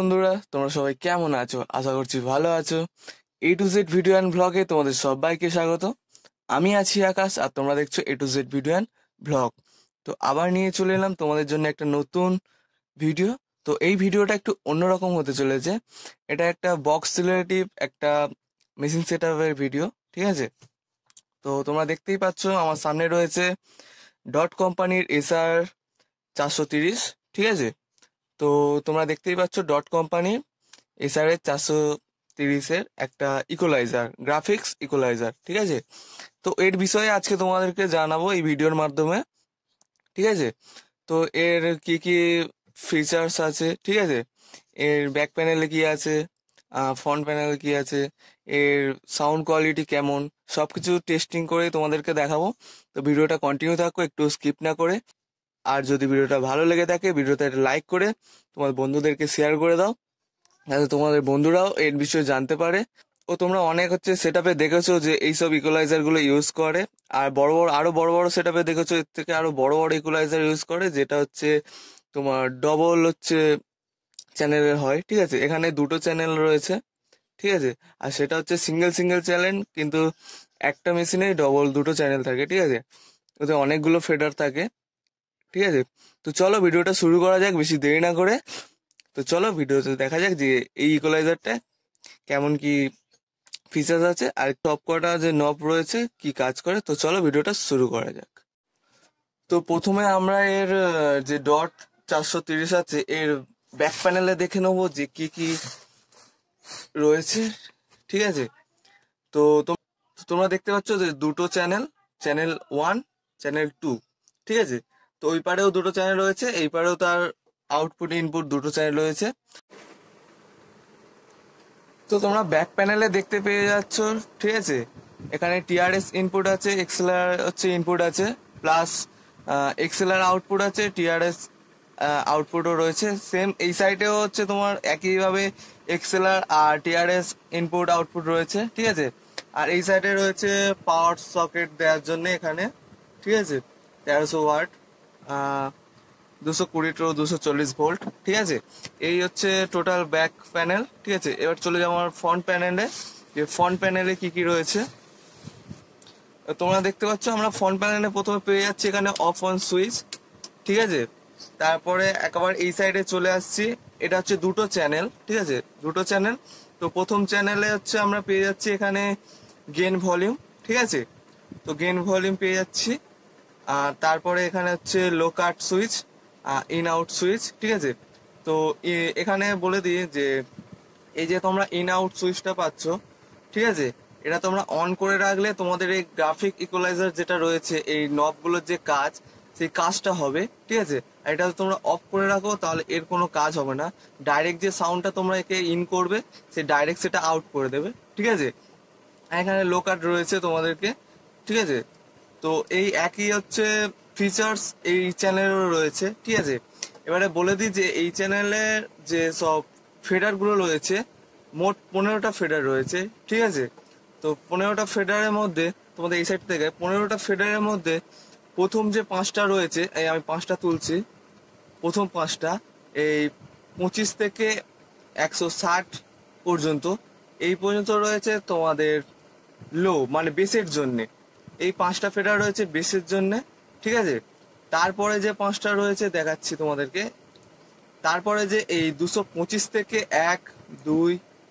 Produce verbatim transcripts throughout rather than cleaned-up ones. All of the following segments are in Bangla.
বন্ধুরা, তোমরা সবাই কেমন আছো? আশা করছি ভালো আছো। A to Z video and ব্লগে তোমাদের সবাইকে স্বাগত। আমি আছি আকাশ, আর তোমরা দেখছো A to Z video and blog. তো আবার নিয়ে চলে এলাম তোমাদের জন্য একটা নতুন ভিডিও। তো এই ভিডিওটা একটু অন্যরকম হতে চলেছে। এটা একটা বক্স রিলেটিভ একটা মেশিন সেট আপের ভিডিও, ঠিক আছে? তো তোমরা দেখতেই পাচ্ছ আমার সামনে রয়েছে ডট কোম্পানির এসআর চারশো তিরিশ, ঠিক আছে? তো তোমরা দেখতেই পাচ্ছ ডট কোম্পানির এসআর এর চারশো তিরিশের একটা ইকুয়ালাইজার, গ্রাফিক্স ইকুয়ালাইজার, ঠিক আছে? তো এর বিষয়ে আজকে তোমাদেরকে জানাবো এই ভিডিওর মাধ্যমে, ঠিক আছে? তো এর কি কি ফিচার্স আছে, ঠিক আছে? এর ব্যাক প্যানেলে কি আছে, ফ্রন্ট প্যানেলে কি আছে, এর সাউন্ড কোয়ালিটি কেমন, সব কিছু টেস্টিং করে তোমাদেরকে দেখাবো। তো ভিডিওটা কন্টিনিউ থাকো, একটু স্কিপ না করে। আর যদি ভিডিওটা ভালো লেগে থাকে ভিডিওতে একটা লাইক করে তোমার বন্ধুদেরকে শেয়ার করে দাও, যাতে তোমাদের বন্ধুরাও এর বিষয়ে জানতে পারে। ও তোমরা অনেক হচ্ছে সেট আপে দেখেছো যে এইসব ইকুয়ালাইজার গুলো ইউজ করে, আর বড় বড় আরো বড় বড় সেট আপে দেখেছো এর থেকে আরো বড় বড় ইকুয়ালাইজার ইউজ করে, যেটা হচ্ছে তোমার ডবল হচ্ছে চ্যানেলের হয়, ঠিক আছে? এখানে দুটো চ্যানেল রয়েছে, ঠিক আছে? আর সেটা হচ্ছে সিঙ্গেল সিঙ্গেল চ্যানেল, কিন্তু একটা মেশিনে ডবল দুটো চ্যানেল থাকে, ঠিক আছে? ওতে অনেকগুলো ফেডার থাকে, ঠিক আছে? তো চলো ভিডিওটা শুরু করা যাক বেশি দেরি না করে। তো চলো ভিডিওতে দেখা যাক যে এই ইকুয়ালাইজারটা কেমন কি ফিচার্স আছে, আর টপ কটা যে নব রয়েছে কি কাজ করে। তো চলো ভিডিওটা শুরু করা যাক। তো প্রথমে আমরা এর যে ডট চারশো তিরিশ আছে এর ব্যাক প্যানেলে দেখে নেবো যে কি কি রয়েছে, ঠিক আছে? তো তোমরা দেখতে পাচ্ছ যে দুটো channel, channel one, channel two, ঠিক আছে? তো ওই পারেও দুটো চ্যানেল রয়েছে, এই পারেও তার আউটপুট ইনপুট দুটো চ্যানেল রয়েছে। তো তোমরা ব্যাক প্যানেলে দেখতে পেয়ে যাচ্ছ, ঠিক আছে? এখানে টিআরএস ইনপুট আছে, এক্সএলআর হচ্ছে ইনপুট আছে, প্লাস এক্সএলআর আউটপুট আছে, টিআরএস আউটপুটও রয়েছে। সেম এই সাইডেও হচ্ছে তোমার একইভাবে এক্সএলআর আর টিআরএস ইনপুট আউটপুট রয়েছে, ঠিক আছে? আর এই সাইডে রয়েছে পাওয়ার সকেট দেওয়ার জন্য এখানে, ঠিক আছে? তেরোশো ওয়াট, দুশো কুড়ি টু দুশো চল্লিশ ভোল্ট, ঠিক আছে? এই হচ্ছে টোটাল ব্যাক প্যানেল, ঠিক আছে? এবার চলে যাবো আমার ফ্রন্ট প্যানেলে, যে ফ্রন্ট প্যানেলে কি কি রয়েছে তোমরা দেখতে পাচ্ছ। আমরা ফ্রন্ট প্যানেলে প্রথমে পেয়ে যাচ্ছি এখানে অফ অন সুইচ, ঠিক আছে? তারপরে একেবারে এই সাইডে চলে আসছি, এটা হচ্ছে দুটো চ্যানেল, ঠিক আছে? দুটো চ্যানেল। তো প্রথম চ্যানেলে হচ্ছে আমরা পেয়ে যাচ্ছি এখানে গেন ভলিউম, ঠিক আছে? তো গেন ভলিউম পেয়ে যাচ্ছি। আর তারপরে এখানে হচ্ছে low cut switch, in out switch, ঠিক আছে? তো এখানে বলে দিই যে এই যে তোমরা ইন আউট সুইচটা পাচ্ছ, ঠিক আছে? এটা তোমরা অন করে রাখলে তোমাদের এই গ্রাফিক ইকুয়ালাইজার যেটা রয়েছে এই নবগুলোর যে কাজ, সেই কাজটা হবে, ঠিক আছে? আর এটা তোমরা অফ করে রাখো তাহলে এর কোনো কাজ হবে না। ডাইরেক্ট যে সাউন্ডটা তোমরা একে ইন করবে সে ডাইরেক্ট সেটা আউট করে দেবে, ঠিক আছে? এখানে লো কাট রয়েছে তোমাদেরকে, ঠিক আছে? তো এই একই হচ্ছে ফিচার্স এই চ্যানেলেরও রয়েছে, ঠিক আছে? এবারে বলে দিই যে এই চ্যানেলের যে সব ফেডার গুলো রয়েছে, মোট পনেরোটা ফেডার রয়েছে, ঠিক আছে? তো পনেরোটা ফেডারের মধ্যে তোমাদের এই সাইড থেকে পনেরোটা ফেডারের মধ্যে প্রথম যে পাঁচটা রয়েছে, এই আমি পাঁচটা তুলছি, প্রথম পাঁচটা এই পঁচিশ থেকে একশো ষাট পর্যন্ত, এই পর্যন্ত রয়েছে তোমাদের লো মানে বেসের জন্যে। এই পাঁচটা ফেডার রয়েছে বেসের জন্য, ঠিক আছে? তারপরে যে পাঁচটা রয়েছে দেখাচ্ছি তোমাদেরকে। তারপরে যে এই দুশো পঁচিশ থেকে এক, দুই,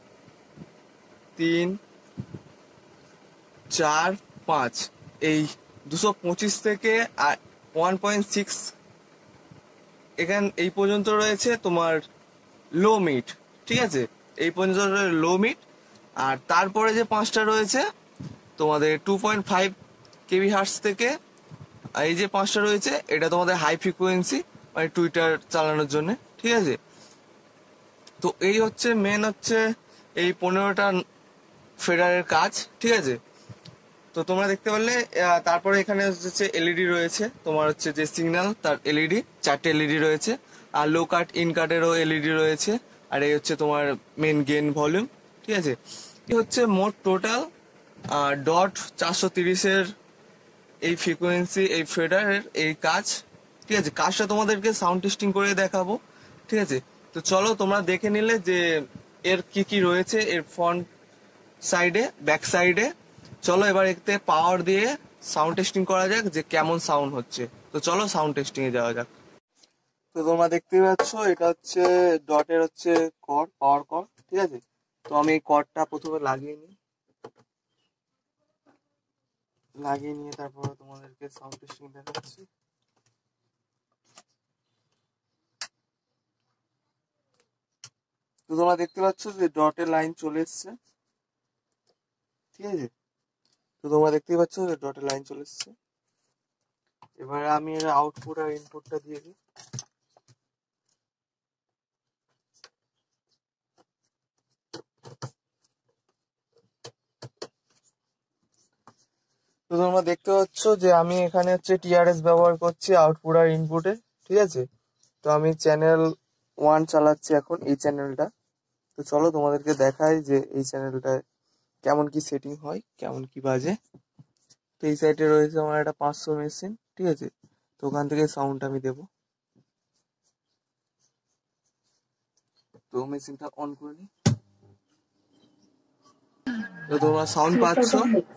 তিন, চার, পাঁচ, এই দুশো পঁচিশ থেকে আর ওয়ান পয়েন্ট সিক্স এখান এই পর্যন্ত রয়েছে তোমার লো মিড, ঠিক আছে? এই পর্যন্ত লো মিড। আর তারপরে যে পাঁচটা রয়েছে তোমাদের two point five KV hertz থেকে এই যে পাঁচটা রয়েছে এটা তোমাদের হাই ফ্রিকোয়েন্সি, মানে টুইটার চালানোর জন্য, ঠিক আছে? তো এই হচ্ছে মেন হচ্ছে এই পনেরোটা ফেডারের কাজ, ঠিক আছে? তো তোমরা দেখতে পারলে তারপরে এখানে হচ্ছে এলইডি রয়েছে, তোমার হচ্ছে যে সিগন্যাল তার এলইডি, চারটে এলইডি রয়েছে। আর লো কাট ইন কাটেরও এলইডি রয়েছে। আর এই হচ্ছে তোমার মেন গেন ভলিউম, ঠিক আছে? এই হচ্ছে মোট টোটাল ডট চারশো তিরিশের এই ফ্রিকোয়েন্সি এই ফেডারের এই কাজ, ঠিক আছে? কাজটা তোমাদেরকে সাউন্ড টেস্টিং করে দেখাবো, ঠিক আছে? তো চলো তোমরা দেখে নিলে যে এর কি কি রয়েছে এর ফ্রন্ট সাইডে, ব্যাক সাইডে। চলো এবার এতে পাওয়ার দিয়ে সাউন্ড টেস্টিং করা যাক যে কেমন সাউন্ড হচ্ছে। তো চলো সাউন্ড টেস্টিং এ যাওয়া যাক। তো তোমরা দেখতে পাচ্ছ এটা হচ্ছে ডটের হচ্ছে কর্ড, পাওয়ার কর্ড, ঠিক আছে। তো আমি এই কর্ডটা প্রথমে লাগিয়ে নিই, লাগিয়ে নিয়ে তারপরে তোমাদেরকে সাউন্ড টেস্টিং দেখাচ্ছি। তো তোমরা দেখতে পাচ্ছ যে ডটের লাইন চলে এসছে, ঠিক আছে। তো তোমরা দেখতেই পাচ্ছ যে ডটের লাইন চলে এসছে। এবারে আমি এর আউটপুট আর ইনপুটটা দিয়ে দিই। তো তোমরা দেখতে পাচ্ছ যে আমি এখানে হচ্ছে টিআরএস ব্যবহার করছি আউটপুট আর ইনপুটে, ঠিক আছে। তো আমি চ্যানেল ওয়ান চালাচ্ছি এখন, এই চ্যানেলটা। তো চলো তোমাদেরকে দেখাই যে এই চ্যানেলটায় কেমন কি সেটিং হয়, কেমন কি বাজে। তো এই সাইডে রয়েছে আমার একটা পাঁচশো মেশিন, ঠিক আছে। তো ওখান থেকে সাউন্ড আমি দেবো। তো মেশিনটা অন করে নিই। তো তোমরা সাউন্ড পাচ্ছ।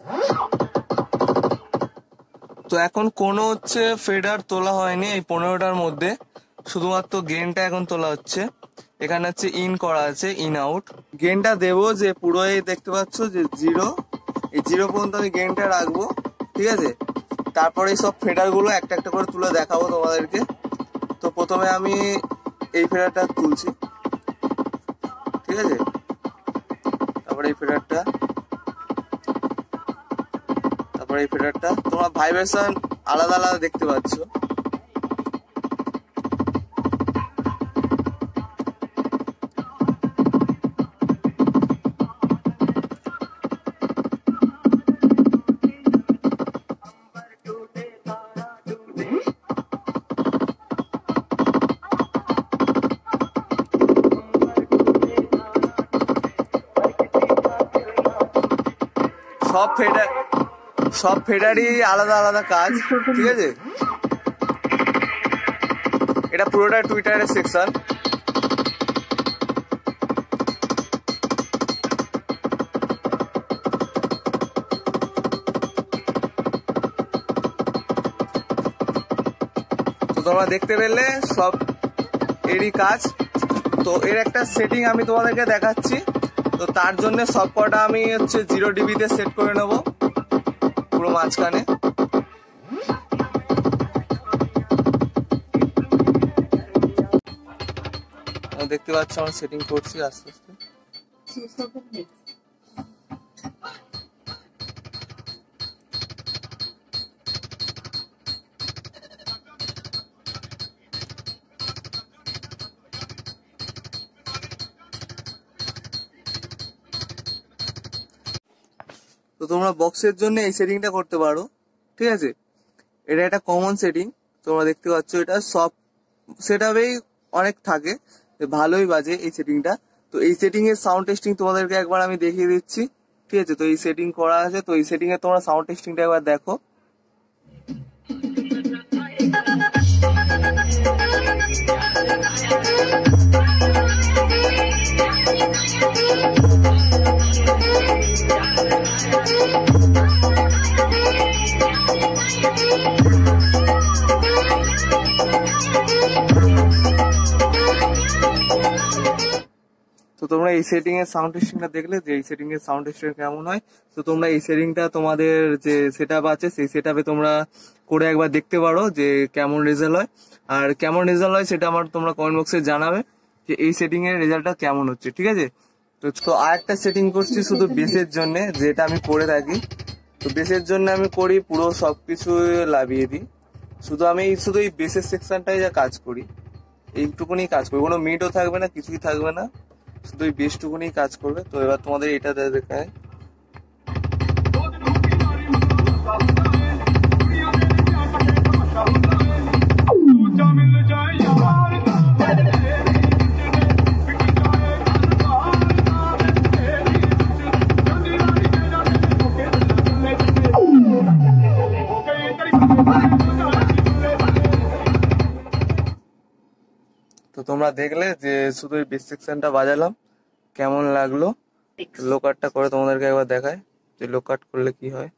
তো এখন কোনো হচ্ছে ফেডার তোলা হয়নি এই পনেরোটার মধ্যে, শুধুমাত্র গেনটা এখন তোলা হচ্ছে। এখানে হচ্ছে ইন করা আছে, ইন আউট। গেনটা দেবো যে পুরো এই দেখতে পাচ্ছ যে জিরো, এই জিরো পর্যন্ত আমি গেনটা রাখবো, ঠিক আছে। তারপরে এই সব ফেডার গুলো একটা একটা করে তুলে দেখাবো তোমাদেরকে। তো প্রথমে আমি এই ফেডারটা তুলছি, ঠিক আছে। তারপরে এই ফেডারটা, তারপরে এই ফেডারটা। তোমরা ভাইব্রেশন আলাদা আলাদা দেখতে পাচ্ছ। সব ফেডার সব ফেডারই আলাদা আলাদা কাজ, ঠিক আছে। এটা পুরোটা টুইটারের সেকশন। তো তোমরা দেখতে পেলে সব এরই কাজ। তো এর একটা সেটিং আমি তোমাদেরকে দেখাচ্ছি। তো তার জন্য সব কটা আমি হচ্ছে জিরো ডিবিতে সেট করে নেব পুরো মাঝখানে। দেখতে পাচ্ছ আমার সেটিং করছি আস্তে আস্তে। তো তোমরা বক্সের জন্য এই সেটিংটা করতে পারো, ঠিক আছে। এটা একটা কমন সেটিং, তোমরা দেখতে পাচ্ছ। এটা সব সেটআপেই অনেক থাকে, ভালোই বাজে এই সেটিংটা। তো এই সেটিং এর সাউন্ড টেস্টিং তোমাদেরকে একবার আমি দেখিয়ে দিচ্ছি, ঠিক আছে। তো এই সেটিং করা আছে। তো এই সেটিং এ তোমরা সাউন্ড টেস্টিংটা একবার দেখো। তো তোমরা এই সেটিং এর সাউন্ড টেস্টিংটা দেখলে যে এই সেটিং এর সাউন্ড টেস্টিং কেমন হয়। তো তোমরা এই সেটিংটা তোমাদের যে সেটআপ আছে সেই সেটআপে তোমরা করে একবার দেখতে পারো যে কেমন রেজাল্ট হয়। আর কেমন রেজাল্ট হয় সেটা আমার তোমরা কমেন্ট বক্সে জানাবে যে এই সেটিং এর রেজাল্টটা কেমন হচ্ছে, ঠিক আছে। তো আর একটা সেটিং করছি শুধু বেসের জন্য, যেটা আমি করে থাকি। তো বেসের জন্য আমি করি পুরো সবকিছু লাভিয়ে দিই। শুধু আমি শুধু এই বেসের সেকশনটাই যা কাজ করি, এইটুকুনি কাজ করি। কোনো মিটও থাকবে না, কিছুই থাকবে না, শুধু এই বেসটুকুনি কাজ করবে। তো এবার তোমাদের এটা দেখায়। তো তোমরা তোমরা দেখলে যে শুধু এই বেস সেকশনটা বাজালাম, কেমন লাগলো। লো কাটটা করে তোমাদেরকে একবার দেখায় যে লো কাট করলে কি হয়।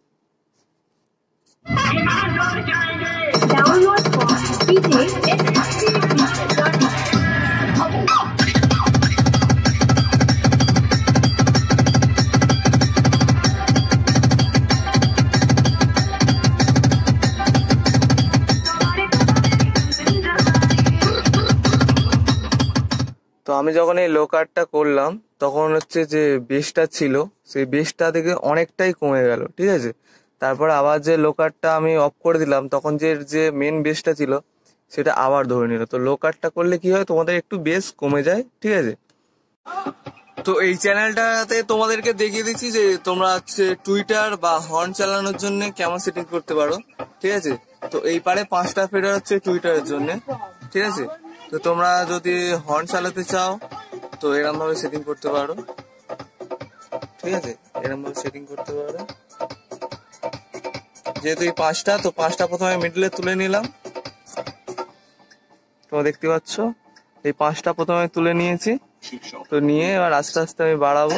তো আমি যখন এই লো কাটটা করলাম তখন হচ্ছে যে বেসটা ছিল সেই বেসটা থেকে অনেকটাই কমে গেল, ঠিক আছে। তারপর আবার যে লো কাটটা আমি অফ করে দিলাম তখন যে যে মেন বেসটা ছিল সেটা আবার ধরে নিল। তো লো কাটটা করলে কি হয়, তোমাদের একটু বেস কমে যায়, ঠিক আছে। তো এই চ্যানেলটাতে তোমাদেরকে দেখিয়ে দিচ্ছি যে তোমরা হচ্ছে টুইটার বা হর্ন চালানোর জন্য কেমন সেটিং করতে পারো, ঠিক আছে। তো এই পারে পাঁচটা ফেডার হচ্ছে টুইটারের জন্য, ঠিক আছে। তো তোমরা যদি হর্ন চালাতে চাও তো এরকম ভাবে সেটিং করতে পারো, ঠিক আছে। এরকম ভাবে সেটিং করতে পারো। যেহেতু এই পাঁচটা, তো পাঁচটা প্রথমে মিডলে তুলে নিলাম, তোমরা দেখতে পাচ্ছ এই পাঁচটা প্রথমে তুলে নিয়েছি। তো নিয়ে এবার আস্তে আস্তে আমি বাড়াবো।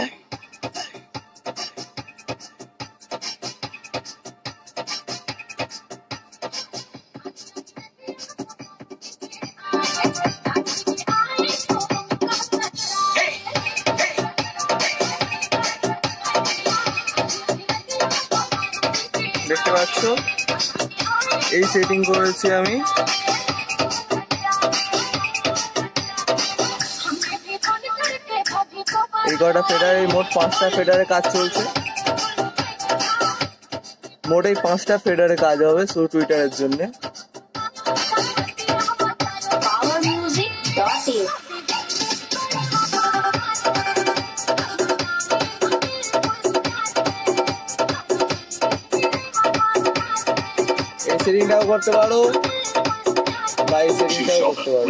দেখতে পাচ্ছ এই সেটিং করেছি আমি। এই কটা ফেডারে মোট পাঁচটা ফেডারে কাজ চলছে, মোট এই পাঁচটা ফেডারে কাজ হবে শুধু টুইটারের জন্য। এই সেটিংটাও করতে পারো বা এই সেটিংটাও করতে পারো।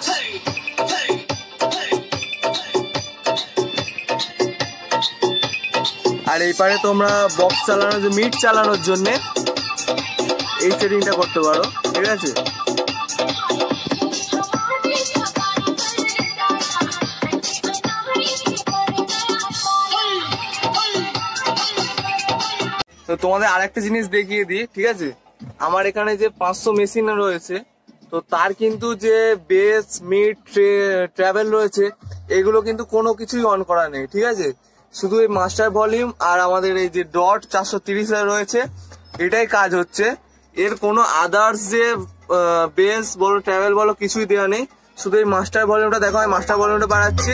আর এই পারে তোমরা বক্স চালানোর জন্য, মিট চালানোর জন্য এই সেটিংটা করতে পারো, ঠিক আছে। তো তোমাদের আরেকটা জিনিস দেখিয়ে দিই, ঠিক আছে। আমার এখানে যে পাঁচশো মেশিন রয়েছে তো তার কিন্তু যে বেস, মিড, ট্রাভেল রয়েছে এগুলো কিন্তু কোনো কিছুই অন করা নেই, ঠিক আছে। শুধু এই মাস্টার ভলিউম আর আমাদের এই যে ডট চারশো তিরিশ রয়েছে এটাই কাজ হচ্ছে। এর কোনো আদার্স যে বেস বলো, ট্রাভেল বলো, কিছুই দেওয়া নেই। শুধু এই মাস্টার ভলিউমটা দেখো, আমি মাস্টার ভলিউমটা বাড়াচ্ছি।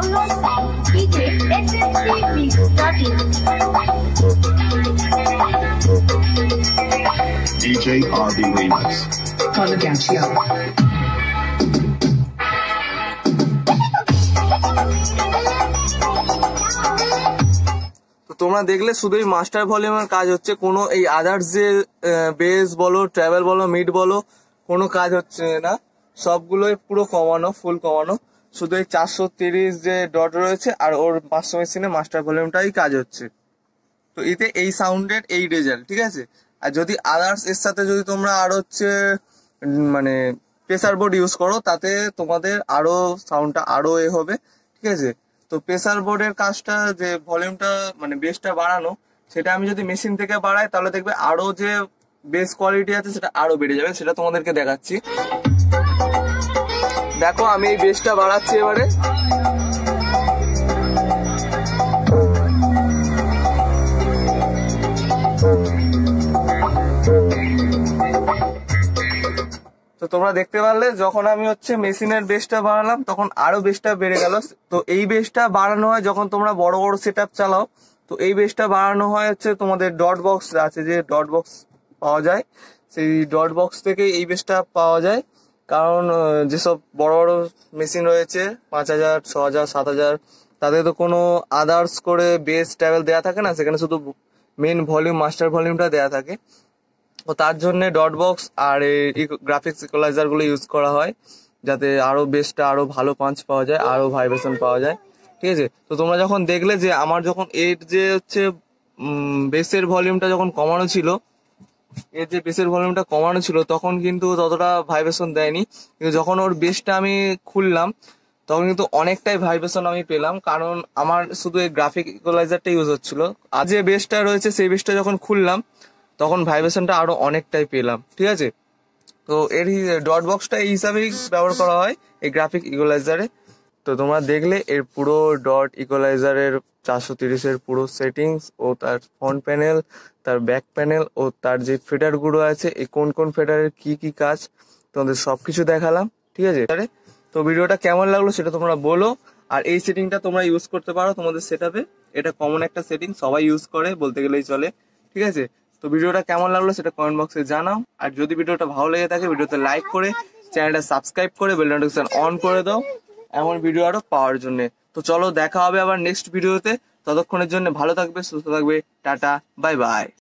D J R B Remix. তো তোমরা দেখলে শুধু এই মাস্টার ভলিউমের কাজ হচ্ছে, কোনো এই আদার্স যে বেস বলো, ট্রাভেল বলো, মিড বলো, কোনো কাজ হচ্ছে না। সবগুলোই পুরো কমানো, ফুল কমানো। শুধু এই চারশো তিরিশ যে ডট রয়েছে আর ওর পাঁচশো মেশিনে মাস্টার ভলিউমটাই কাজ হচ্ছে। তো এতে এই সাউন্ডের এই রেজাল্ট, ঠিক আছে। আর যদি আদার্স এর সাথে যদি তোমরা আর হচ্ছে মানে প্রেসার বোর্ড ইউজ করো তাতে তোমাদের আরো সাউন্ডটা আরো এ হবে, ঠিক আছে। তো প্রেসার বোর্ডের কাজটা যে ভলিউমটা মানে বেসটা বাড়ানো, সেটা আমি যদি মেশিন থেকে বাড়াই তাহলে দেখবে আরো যে বেস কোয়ালিটি আছে সেটা আরো বেড়ে যাবে। সেটা তোমাদেরকে দেখাচ্ছি। দেখো আমি এই বেসটা বাড়াচ্ছি এবারে। তো তোমরা দেখতে পারলে যখন আমি হচ্ছে মেশিনের বেসটা বাড়ালাম তখন আরো বেসটা বেড়ে গেল। তো এই বেসটা বাড়ানো হয় যখন তোমরা বড় বড় সেট আপ চালাও। তো এই বেসটা বাড়ানো হয় হচ্ছে তোমাদের ডট বক্স আছে, যে ডট বক্স পাওয়া যায়, সেই ডট বক্স থেকে এই বেসটা পাওয়া যায়। কারণ যেসব বড় বড় মেশিন রয়েছে পাঁচ হাজার ছ হাজার সাত হাজার তাদের তো কোনো আদার্স করে বেস ট্রাভেল দেওয়া থাকে না, সেখানে শুধু মেন ভলিউম, মাস্টার ভলিউমটা দেওয়া থাকে। তো তার জন্য ডট বক্স আর এই গ্রাফিক্স ইকুয়ালাইজার গুলো ইউজ করা হয় যাতে আরো বেসটা আরো ভালো পাঞ্চ পাওয়া যায়, আরো ভাইব্রেশন পাওয়া যায়, ঠিক আছে। তো তোমরা যখন দেখলে যে আমার যখন এর যে হচ্ছে বেসের ভলিউমটা যখন কমানো ছিল এর যে বেসের ভলিউমটা কমানো ছিল তখন কিন্তু ততটা ভাইব্রেশন দেয়নি, কিন্তু যখন ওর বেসটা আমি খুললাম তখন কিন্তু অনেকটাই ভাইব্রেশন আমি পেলাম, কারণ আমার শুধু এই গ্রাফিক ইকুয়ালাইজারটা ইউজ হচ্ছিল। আর যে বেসটা রয়েছে সেই বেসটা যখন খুললাম তখন ভাইব্রেশনটা আরো অনেকটাই পেলাম, ঠিক আছে। তো এর ডট বক্সটা এই হিসাবেই ব্যবহার করা হয় এই গ্রাফিক ইকুয়ালাইজারে। তো তোমরা দেখলে এর পুরো ডট ইকুয়ালাইজারের চারশো তিরিশের পুরো সেটিংস ও তার ফ্রন্ট প্যানেল, তার ব্যাক প্যানেল ও তার যে ফেডার গুলো আছে, এই কোন কোন ফেডারের কি কি কাজ তোমাদের সবকিছু দেখালাম, ঠিক আছে। তো ভিডিওটা কেমন লাগলো সেটা তোমরা বলো। আর এই সেটিংটা তোমরা ইউজ করতে পারো তোমাদের সেটআপে, এটা কমন একটা সেটিং, সবাই ইউজ করে বলতে গেলেই চলে, ঠিক আছে। তো ভিডিওটা কেমন লাগলো সেটা কমেন্ট বক্সে জানাও। আর যদি ভিডিওটা ভালো লেগে থাকে ভিডিওতে লাইক করে চ্যানেলটা সাবস্ক্রাইব করে বেল নোটিফিকেশন অন করে দাও এমন ভিডিও আরো পাওয়ার জন্য। তো চলো দেখা হবে আবার নেক্সট ভিডিওতে, ততক্ষণের জন্য ভালো থাকবে, সুস্থ থাকবে, টাটা, বাই বাই।